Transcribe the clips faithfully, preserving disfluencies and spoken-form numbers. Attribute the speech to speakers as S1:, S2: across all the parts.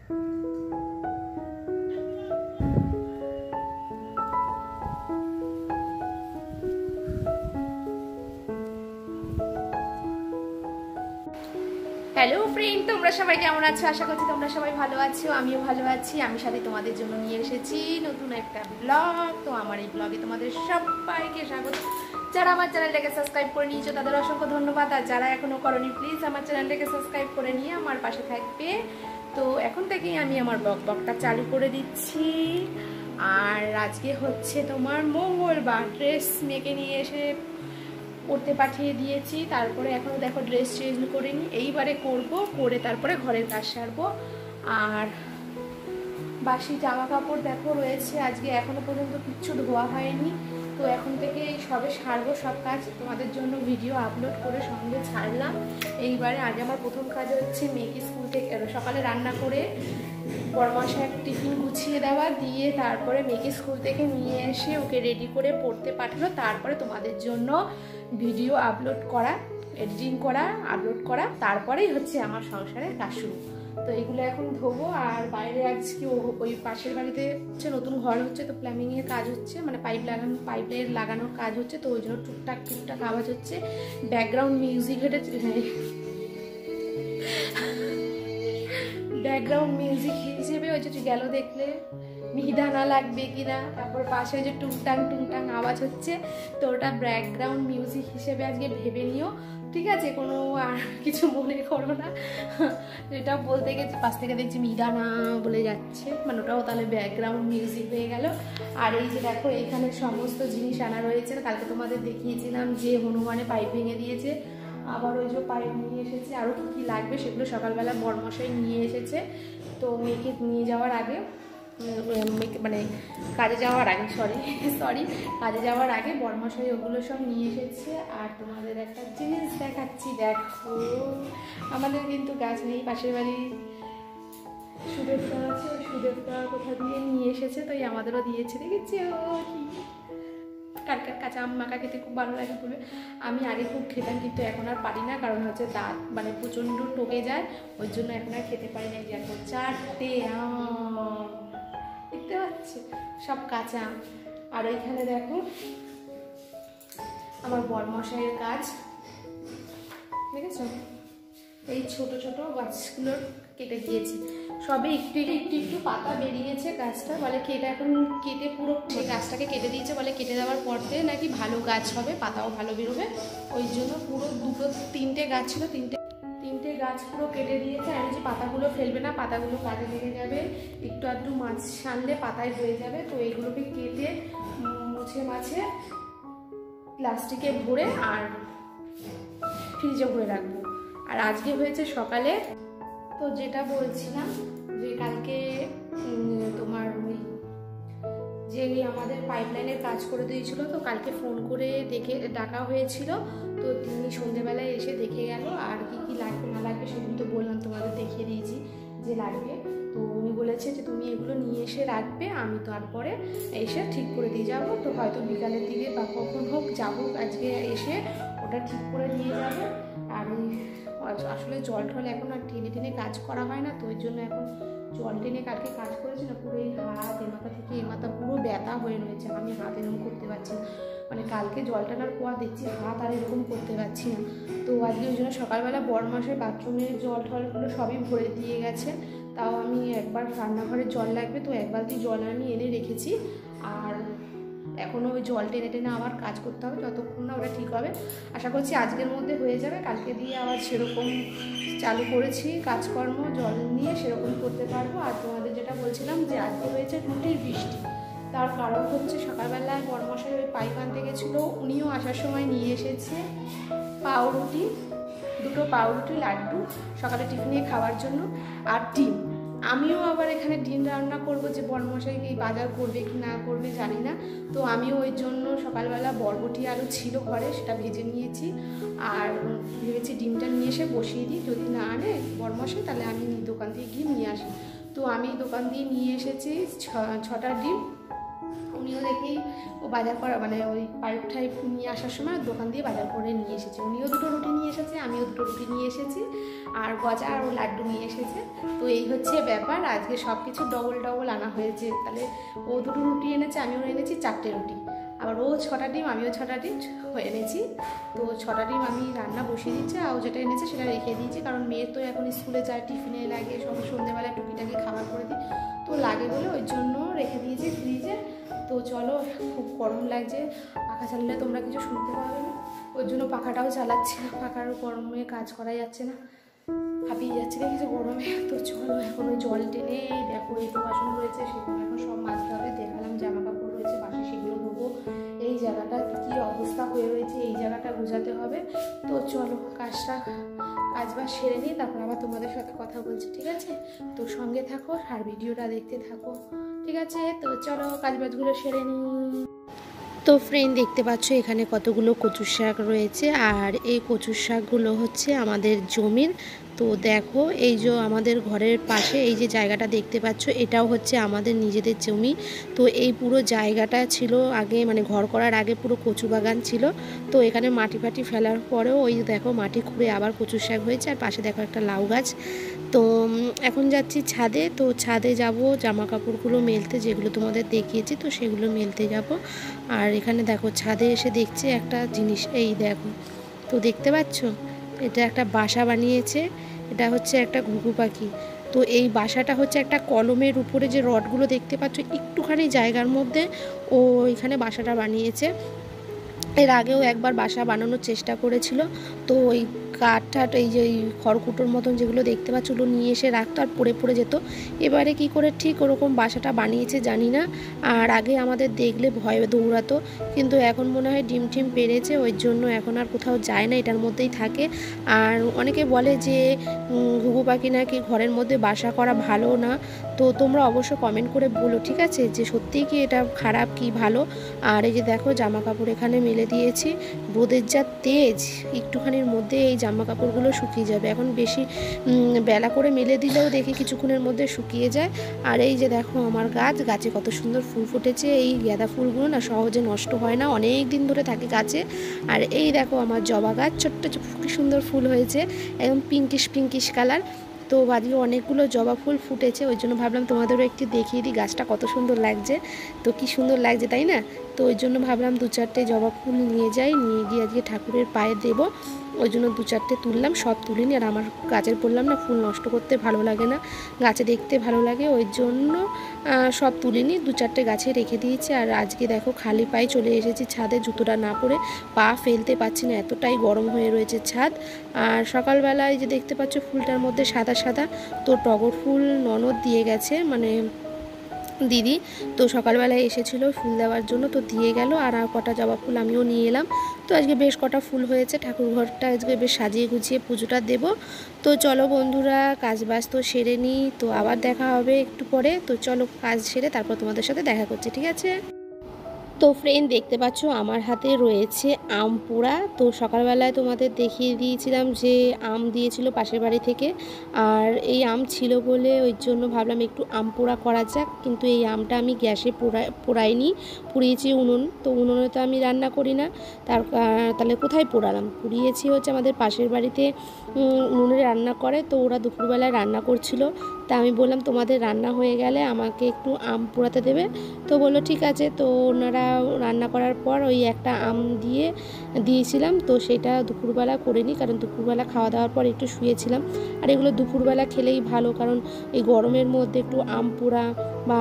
S1: Hello friend, তোমরা সবাই কেমন আছো? আশা করছি তোমরা সবাই ভালো আছো, আমিও ভালো আছি। আমি সাথে তোমাদের জন্য নিয়ে এসেছি নতুন একটা ব্লগ। তো আমার এই ব্লগে তোমাদের সবাইকে স্বাগত। যারা আমার চ্যানেলটাকে সাবস্ক্রাইব করে নিয়েছো তাদের অসংখ্য ধন্যবাদ, আর যারা এখনো করোনি প্লিজ আমার চ্যানেলটাকে সাবস্ক্রাইব করে নিয়ে আমার পাশে থাকবে। তো এখন থেকেই আমি আমার ব্লগ ব্লগটা চালু করে দিচ্ছি। আর আজকে হচ্ছে তোমার মঙ্গলবার, ড্রেস মেয়েকে নিয়ে এসে পড়তে পাঠিয়ে দিয়েছি। তারপরে এখনও দেখো ড্রেস চেঞ্জ করিনি, এইবারে করব, করে তারপরে ঘরের কাজ সারবো। আর বাসি জামা কাপড় দেখো রয়েছে, আজকে এখনো পর্যন্ত কিচ্ছু ধোয়া হয়নি। তো এখন থেকে সবে সারবো সব কাজ, তোমাদের জন্য ভিডিও আপলোড করে সঙ্গে ছাড়লাম। এইবারে আগে আমার প্রথম কাজ হচ্ছে মেয়েকে স্কুল থেকে সকালে রান্না করে বড়মশাই টিফিন গুছিয়ে দেওয়া, দিয়ে তারপরে মেয়েকে স্কুল থেকে নিয়ে এসে ওকে রেডি করে পড়তে পাঠালো। তারপরে তোমাদের জন্য ভিডিও আপলোড করা, এডিটিং করা, আপলোড করা, তারপরেই হচ্ছে আমার সংসারের কাজ শুরু। তো এগুলো এখন ধোবো। আর বাইরে আজকে ওই পাশের বাড়িতে হচ্ছে নতুন ঘর হচ্ছে, তো প্লাম্বিংয়ের কাজ হচ্ছে, মানে পাইপ লাগানো পাইপের লাগানোর কাজ হচ্ছে। তো ওই জন্য টুকটাক টুকটাক আওয়াজ হচ্ছে, ব্যাকগ্রাউন্ড মিউজিক হেঁটে ব্যাকগ্রাউন্ড মিউজিক হিসেবে ওই যে গেল দেখলে মিহিদানা লাগবে কিনা। তারপর পাশে যে টুংটাং টুংটাং আওয়াজ হচ্ছে, তো ওটা ব্যাকগ্রাউন্ড মিউজিক হিসেবে আজকে ভেবে নিও, ঠিক আছে? কোনো আর কিছু মনে করো না। এটা বলতে গেছে পাশ থেকে দেখছি মিহিদানা বলে যাচ্ছে, মানে ওটাও তাহলে ব্যাকগ্রাউন্ড মিউজিক হয়ে গেল। আর এই যে দেখো এখানে সমস্ত জিনিস আনা রয়েছে, কালকে তোমাদের দেখিয়েছিলাম যে হনুমানে পাইপ ভেঙে দিয়েছে, আবার ওই যে পাইপ নিয়ে এসেছে, আরও কী কী লাগবে সেগুলো সকালবেলা বড়মশাই নিয়ে এসেছে। তো মেয়েকে নিয়ে যাওয়ার আগে, মানে কাজে যাওয়ার আগে সরি সরি কাজে যাওয়ার আগে বড়মশাই ওগুলো সব নিয়ে এসেছে। আর তোমাদের একটা জিনিস দেখাচ্ছি, দেখো আমাদের কিন্তু গাছ নেই, পাশের বাড়ি সুদেবটা আছে, ওই সুদেবটা কোথা দিয়ে নিয়ে এসেছে, তো আমাদেরও দিয়েছে, দেখেছি ও কি কালকের কাঁচা আম মাখা খেতে খুব ভালো লাগে বলে। আমি আগে খুব খেতাম, কিন্তু এখন আর পারি না, কারণ হচ্ছে দাঁত মানে প্রচণ্ড টকে যায়, ওই জন্য এখন আর খেতে পারি না। যে এখন চারটে আম দেখতে পাচ্ছি, সব কাঁচা আম। আর ওইখানে দেখো আমার বড়মশাইয়ের কাজ দেখেছ, এই ছোট ছোট গাছগুলোর কেটে দিয়েছি, সবে একটু একটু একটু পাতা বেরিয়েছে গাছটা, বলে কি এটা এখন কেটে পুরো গাছটাকে কেটে দিয়েছে, বলে কেটে দেওয়ার পরে নাকি ভালো গাছ হবে, পাতাও ভালো বেরোবে। ওই জন্য পুরো দুটো তিনটে গাছ ছিল, তিনটে তিনটে গাছ পুরো কেটে দিয়েছে। আর যে পাতাগুলো ফেলবে না, পাতাগুলো কাজে লেগে যাবে, একটু আধটু মাছ ছানলে পাতায় হয়ে যাবে। তো এইগুলোকে কেটে মুছে মাছে প্লাস্টিকে ভরে আর ফ্রিজে ভরে রাখবো। আর আজকে হয়েছে সকালে, তো যেটা বলছিলাম যে কালকে তোমার ওই যে আমাদের পাইপলাইনের কাজ করে দিয়েছিল, তো কালকে ফোন করে দেখে ডাকা হয়েছিল, তো তিনি সন্ধ্যেবেলায় এসে দেখে গেল। আর কি কি লাগবে না লাগবে সেগুলো তো বললাম, তোমাদের দেখিয়ে দিয়েছি যে লাগবে। তো উনি বলেছে যে তুমি এগুলো নিয়ে এসে রাখবে, আমি তারপরে এসে ঠিক করে দিয়ে যাবো। তো হয়তো বিকালের দিকে বা কখন হোক যাবো, আজকে এসে ওটা ঠিক করে দিয়ে যাবে। আর আসলে জল টল এখন আর টেনে টেনে কাজ করা হয় না, তো ওই জন্য এখন জল টেনে কালকে কাজ করেছি না, পুরো এই হাত এ মাথা থেকে এ মাথা পুরো ব্যথা হয়ে রয়েছে, আমি হাত এরকম করতে পারছি না, মানে কালকে জল টানার পর দেখছি হাত আর এরকম করতে পারছি না। তো আজকে ওই জন্য সকালবেলা বড়মশাই বাথরুমের জল টলগুলো সবই ভরে দিয়ে গেছে, তাও আমি একবার রান্নাঘরে জল লাগবে, তো এক বালতি জল আমি এনে রেখেছি। আর এখনও ওই জল টেনে টেনে আবার কাজ করতে হবে, যতক্ষণ না ওটা ঠিক হবে। আশা করছি আজকের মধ্যে হয়ে যাবে, কালকে দিয়ে আবার সেরকম চালু করেছি কাজকর্ম জল নিয়ে, সেরকম করতে পারবো। আর তোমাদের যেটা বলছিলাম যে আজকে হয়েছে রুটির বৃষ্টি, তার কারণ হচ্ছে সকালবেলায় বড়মশাই ওই পাইপ আনতে গেছিলো, উনিও আসার সময় নিয়ে এসেছে পাউরুটি, দুটো পাউরুটি লাড্ডু সকালে টিফিনে খাওয়ার জন্য, আর ডিম। আমিও আবার এখানে ডিম রান্না করবো, যে বড়মশাই কি বাজার করবে কি না করবে জানি না, তো আমিও ওই জন্য সকালবেলা বরবটি আলু ছিল ঘরে, সেটা ভেজে নিয়েছি। আর ভেবেছি ডিমটা নিয়ে এসে বসিয়ে দিই, যদি না আনে বড়মশাই তাহলে আমি দোকান থেকে গিয়ে নিয়ে আসি। তো আমি দোকান দিয়ে নিয়ে এসেছি ছটা ডিম, উনিও দেখেই ও বাজার করা মানে ওই পাইপ টাইপ নিয়ে আসার সময় দোকান দিয়ে বাজার করে নিয়ে এসেছে। উনিও দুটো রুটি নিয়ে এসেছে, আমিও দুটো রুটি নিয়ে এসেছি, আর গজা আর ও লাড্ডু নিয়ে এসেছে। তো এই হচ্ছে ব্যাপার, আজকে সব কিছু ডবল ডবল আনা হয়েছে। তাহলে ও দুটো রুটি এনেছে, আমিও এনেছি চারটে রুটি, আবার ও ছটা ডিম, আমিও ছটা ডিম এনেছি। তো ছটা ডিম আমি রান্না বসিয়ে দিচ্ছি, আর ও যেটা এনেছে সেটা রেখে দিয়েছি, কারণ মেয়ের তো এখন স্কুলে যায়, টিফিনে লাগে, সব সন্ধ্যেবেলায় টুকিটাকি খাবার করে দিই, তো লাগে বলে ওই জন্য রেখে দিয়েছি ফ্রিজে। তো চলো, খুব গরম লাগছে, পাখা চালালে তোমরা কিছু শুনতে পাবে না, ওই জন্য পাখাটাও চালাচ্ছি না, পাখার গরমে কাজ করা যাচ্ছে না, হাঁপিয়ে যাচ্ছে কিছু গরমে। তো চলো এখন ওই জল টেনে দেখো এই তো বাসন রয়েছে, সেগুলো এখন সব মাজতে হবে। দেখালাম জামা কাপড় রয়েছে বাসে, সেগুলো ধোবো। এই জায়গাটা কী অবস্থা হয়ে রয়েছে, এই জায়গাটা বোঝাতে হবে। তো চলো কাজটা কাজ বাজ সেরে নিই, তারপর আবার তোমাদের সাথে কথা বলছি, ঠিক আছে? তো সঙ্গে থাকো আর ভিডিওটা দেখতে থাকো, ঠিক আছে? তো চলো কাজ বাজগুলো সেরে নিই। তো ফ্রেন্ড, দেখতে পাচ্ছ এখানে কতগুলো কচুর শাক রয়েছে, আর এই কচুর শাকগুলো হচ্ছে আমাদের জমির। তো দেখো এই যে আমাদের ঘরের পাশে এই যে জায়গাটা দেখতে পাচ্ছ, এটাও হচ্ছে আমাদের নিজেদের জমি। তো এই পুরো জায়গাটা ছিল আগে, মানে ঘর করার আগে পুরো কচু বাগান ছিল। তো এখানে মাটি ফাটি ফেলার পরেও ওই দেখো মাটি খুঁড়ে আবার কচুর শাক হয়েছে, আর পাশে দেখো একটা লাউ গাছ। তো এখন যাচ্ছি ছাদে, তো ছাদে যাব জামা কাপড়গুলো মেলতে, যেগুলো তোমাদের দেখিয়েছি, তো সেগুলো মেলতে যাব। আর এখানে দেখো ছাদে এসে দেখছি একটা জিনিস, এই দেখো, তো দেখতে পাচ্ছ এটা একটা বাসা বানিয়েছে, এটা হচ্ছে একটা ঘুঘু পাখি। তো এই বাসাটা হচ্ছে একটা কলমের উপরে যে রডগুলো দেখতে পাচ্ছ একটুখানি জায়গার মধ্যে ও এখানে বাসাটা বানিয়েছে। এর আগেও একবার বাসা বানানোর চেষ্টা করেছিল, তো ওই কাঠ ঠাট এই যে খড়কুটোর মতন যেগুলো দেখতে পাচ্ছ ওগুলো নিয়ে এসে রাখতো আর পড়ে পড়ে যেত। এবারে কি করে ঠিক ওরকম বাসাটা বানিয়েছে জানি না, আর আগে আমাদের দেখলে ভয়ে দৌড়াতো, কিন্তু এখন মনে হয় ডিম টিম পেরেছে, ওই জন্য এখন আর কোথাও যায় না, এটার মধ্যেই থাকে। আর অনেকে বলে যে ঘুঘু পাখি নাকি ঘরের মধ্যে বাসা করা ভালো না, তো তোমরা অবশ্য কমেন্ট করে বলো, ঠিক আছে, যে সত্যিই কি এটা খারাপ কি ভালো। আর এই যে দেখো জামা কাপড় এখানে মেলে দিয়েছি, রোদের যা তেজ, একটুখানির মধ্যে এই জামা কাপড়গুলো শুকিয়ে যাবে। এখন বেশি বেলা করে মেলে দিলেও দেখি কিছুক্ষণের মধ্যে শুকিয়ে যায়। আর এই যে দেখো আমার গাছ, গাছে কত সুন্দর ফুল ফুটেছে, এই গাঁদা ফুলগুলো না সহজে নষ্ট হয় না, অনেক দিন ধরে থাকে গাছে। আর এই দেখো আমার জবা গাছ, ছোট্ট ছোট্ট কি সুন্দর ফুল হয়েছে, একদম পিঙ্কিশ পিঙ্কিশ কালার। তো বাড়িও অনেকগুলো জবা ফুল ফুটেছে, ওই জন্য ভাবলাম তোমাদেরও একটু দেখিয়ে দিই গাছটা কত সুন্দর লাগছে। তো কি সুন্দর লাগছে তাই না? তো ওই জন্য ভাবলাম দু চারটে জবা ফুল নিয়ে যাই, নিয়ে গিয়ে আজকে ঠাকুরের পায়ে দেবো, ওই জন্য দু চারটে তুললাম, সব তুলিনি। আর আমার গাছের বললাম না ফুল নষ্ট করতে ভালো লাগে না, গাছে দেখতে ভালো লাগে, ওই জন্য সব তুলিনি, দু চারটে গাছে রেখে দিয়েছি। আর আজকে দেখো খালি পায়ে চলে এসেছি ছাদে, জুতোটা না পরে পা ফেলতে পারছি না, এতটাই গরম হয়ে রয়েছে ছাদ। আর সকালবেলায় যে দেখতে পাচ্ছ ফুলটার মধ্যে সাদা সাদা, তো টগর ফুল ননদ দিয়ে গেছে, মানে দিদি, তো সকালবেলায় এসেছিলো ফুল দেওয়ার জন্য, তো দিয়ে গেল। আর কটা জবা ফুল আমিও নিয়ে এলাম। তো আজকে বেশ কটা ফুল হয়েছে, ঠাকুর ঘরটা আজকে বেশ সাজিয়ে গুছিয়ে পুজোটা দেব। তো চলো বন্ধুরা কাজ বাজ তো সেরে নিই, তো আবার দেখা হবে একটু পরে। তো চলো কাজ সেরে তারপর তোমাদের সাথে দেখা করছি, ঠিক আছে? তো ফ্রেন্ড, দেখতে পাচ্ছ আমার হাতে রয়েছে আম পোড়া। তো সকালবেলায় তোমাদের দেখিয়ে দিয়েছিলাম যে আম দিয়েছিল পাশের বাড়ি থেকে, আর এই আম ছিল বলে ওই জন্য ভাবলাম একটু আম পোড়া করা যাক। কিন্তু এই আমটা আমি গ্যাসে পোড়া পোড়াইনি, পুড়িয়েছি উনুন, তো উনুনে তো আমি রান্না করি না, তার তাহলে কোথায় পোড়ালাম? পুড়িয়েছি হচ্ছে আমাদের পাশের বাড়িতে উনুনে রান্না করে, তো ওরা দুপুরবেলায় রান্না করছিল, তা আমি বললাম তোমাদের রান্না হয়ে গেলে আমাকে একটু আম পোড়াতে দেবে। তো বললো ঠিক আছে। তো ওনারা রান্না করার পর ওই একটা আম দিয়ে দিয়েছিলাম, তো সেটা দুপুরবেলা করিনি, কারণ দুপুরবেলা খাওয়া দাওয়ার পর একটু শুয়েছিলাম। আর এগুলো দুপুরবেলা খেলেই ভালো, কারণ এই গরমের মধ্যে একটু আম পোড়া বা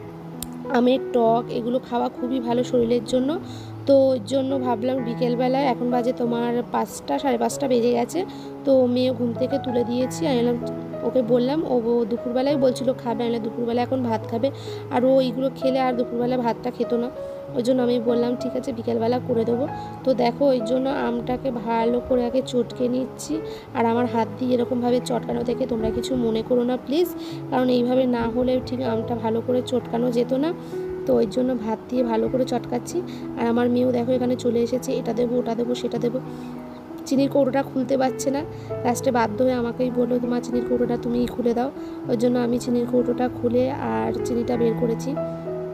S1: আমের টক এগুলো খাওয়া খুবই ভালো শরীরের জন্য। তো ওই জন্য ভাবলাম বিকেলবেলায়, এখন বাজে তোমার পাঁচটা সাড়ে পাঁচটা বেজে গেছে, তো মেয়ে ঘুম থেকে তুলে দিয়েছি। আমি এলাম, ওকে বললাম, ও দুপুরবেলায় বলছিল খাবে, আমি দুপুরবেলা এখন ভাত খাবে, আর ও এইগুলো খেলে আর দুপুরবেলা ভাতটা খেত না, ওই জন্য আমি বললাম ঠিক আছে বিকেলবেলা করে দেবো। তো দেখো ওই জন্য আমটাকে ভালো করে আগে চটকে নিচ্ছি, আর আমার হাত দিয়ে এরকমভাবে চটকানো দেখে তোমরা কিছু মনে করো না প্লিজ, কারণ এইভাবে না হলে ঠিক আমটা ভালো করে চটকানো যেত না। তো ওই জন্য ভাত দিয়ে ভালো করে চটকাচ্ছি। আর আমার মেয়েও দেখো এখানে চলে এসেছে, এটা দেবো ওটা দেবো সেটা দেবো, চিনির কৌটোটা খুলতে পারছে না, লাস্টে বাধ্য হয়ে আমাকেই বললো তোমার চিনির কৌটোটা তুমিই খুলে দাও। ওই জন্য আমি চিনির কৌটোটা খুলে আর চিনিটা বের করেছি।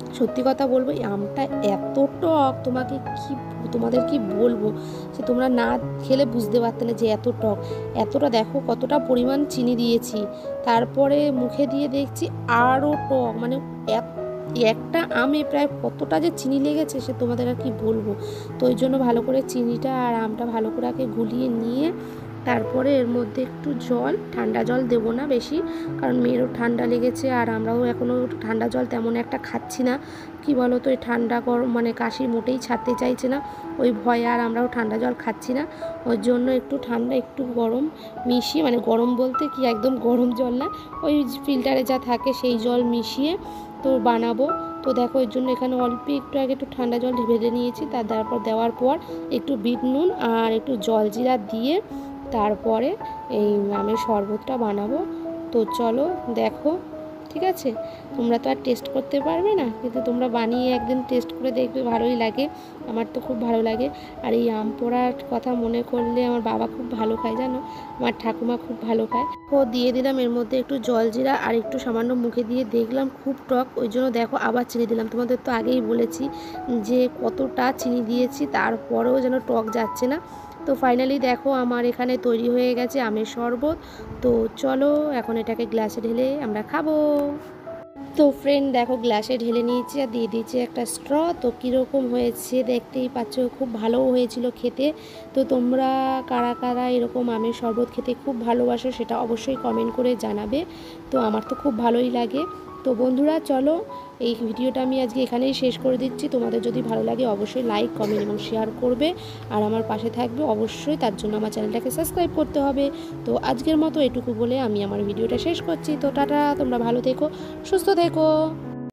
S1: সত্যি কথা বলবো, এই আমটা এত টক, তোমাকে কি তোমাদের কি বলবো, সে তোমরা না খেলে বুঝতে পারতে না যে এত টক। এতটা দেখো কতটা পরিমাণ চিনি দিয়েছি, তারপরে মুখে দিয়ে দেখছি আরও টক, মানে একটা আমে প্রায় কতটা যে চিনি লেগেছে সে তোমাদের আর কি বলবো। তো ওই জন্য ভালো করে চিনিটা আর আমটা ভালো করে আগে গুলিয়ে নিয়ে তারপরে এর মধ্যে একটু জল, ঠান্ডা জল দেবো না বেশি, কারণ মেয়েরও ঠান্ডা লেগেছে আর আমরাও এখনও ঠান্ডা জল তেমন একটা খাচ্ছি না। কি বলো তো, এই ঠান্ডা গরম মানে কাশি মোটেই ছাড়তে চাইছে না, ওই ভয়ে আর আমরাও ঠান্ডা জল খাচ্ছি না। ওই জন্য একটু ঠান্ডা একটু গরম মিশিয়ে, মানে গরম বলতে কি একদম গরম জল না, ওই ফিল্টারে যা থাকে সেই জল মিশিয়ে তো বানাবো। তো দেখো ওই জন্য এখানে অল্প একটু আগে একটু ঠান্ডা জল ঢেলে নিয়েছি, তার তারপর দেওয়ার পর একটু বিট নুন আর একটু জলজিরা দিয়ে তারপরে এই আমের শরবতটা বানাবো। তো চলো দেখো, ঠিক আছে? তোমরা তো আর টেস্ট করতে পারবে না, কিন্তু তোমরা বানিয়ে একদিন টেস্ট করে দেখবে, ভালোই লাগে, আমার তো খুব ভালো লাগে। আর এই আম পোড়ার কথা মনে করলে আমার বাবা খুব ভালো খায়, জানো, আমার ঠাকুমা খুব ভালো খায়। ও দিয়ে দিলাম এর মধ্যে একটু জলজিরা আর একটু সামান্য মুখে দিয়ে দেখলাম খুব টক, ওই জন্য দেখো আবার চিনি দিলাম। তোমাদের তো আগেই বলেছি যে কতটা চিনি দিয়েছি, তারপরেও যেন টক যাচ্ছে না। তো ফাইনালি দেখো আমার এখানে তৈরি হয়ে গেছে আমের শরবত। তো চলো এখন এটাকে গ্লাসে ঢেলে আমরা খাবো। তো ফ্রেন্ড দেখো গ্লাসে ঢেলে নিয়েছি আর দিয়ে দিয়েছি একটা স্ট্র। তো কীরকম হয়েছে দেখতেই পাচ্ছ, খুব ভালোও হয়েছিল খেতে। তো তোমরা কারা কারা এরকম আমের শরবত খেতে খুব ভালোবাসো সেটা অবশ্যই কমেন্ট করে জানাবে। তো আমার তো খুব ভালোই লাগে। তো বন্ধুরা চলো এই ভিডিওটা আমি আজকে এখানেই শেষ করে দিচ্ছি। তোমাদের যদি ভালো লাগে অবশ্যই লাইক কমেন্ট এবং শেয়ার করবে আর আমার পাশে থাকবে অবশ্যই, তার জন্য আমার চ্যানেলটাকে সাবস্ক্রাইব করতে হবে। তো আজকের মতো এটুকু বলে আমি আমার ভিডিওটা শেষ করছি। তো টাটা, তোমরা ভালো থেকো, সুস্থ থেকো।